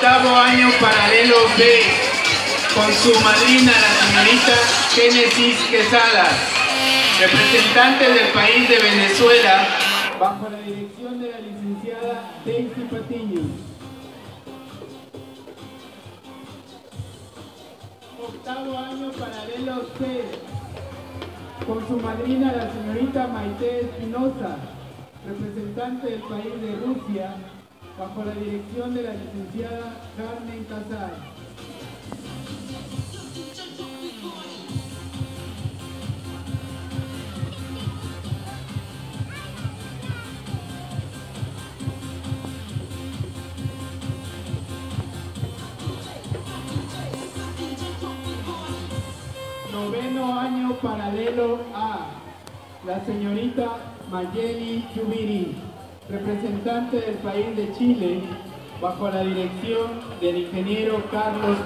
Octavo año paralelo B, con su madrina, la señorita Génesis Quesada, representante del país de Venezuela, bajo la dirección de la licenciada Daisy Patiño. Octavo año paralelo C, con su madrina, la señorita Maite Espinosa, representante del país de Rusia, bajo la dirección de la licenciada Carmen Casar. Noveno año paralelo A, la señorita Mayeli Chubiri, representante del país de Chile, bajo la dirección del ingeniero Carlos.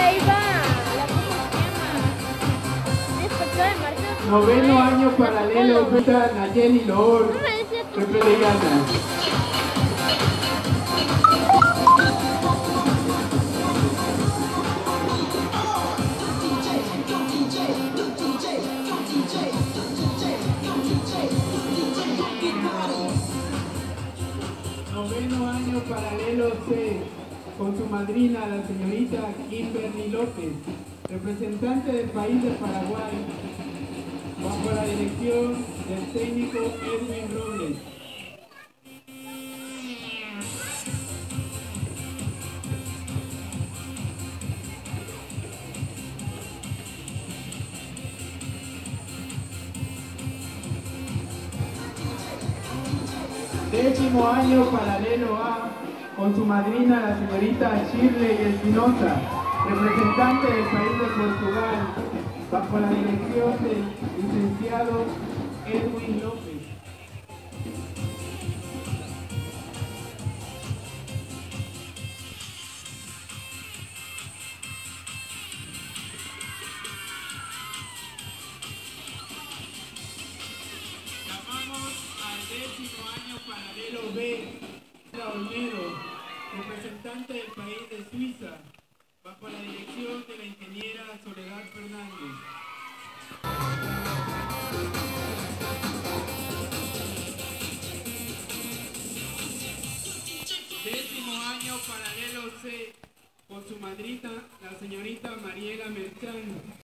Noveno año paralelo B, Nayeli Loor, representante. Noveno año paralelo C, con su madrina, la señorita Kimberly López, representante del país de Paraguay, bajo la dirección del técnico Edwin Robles. Décimo año paralelo A, con su madrina, la señorita Shirley Espinosa, representante del país de Portugal, bajo la dirección del licenciado Edwin López. Llamamos al décimo año paralelo B, Olmedo, representante del país de Suiza, bajo la dirección de la ingeniera Soledad Fernández. Décimo año paralelo C, con su madrina, la señorita Mariela Merchán,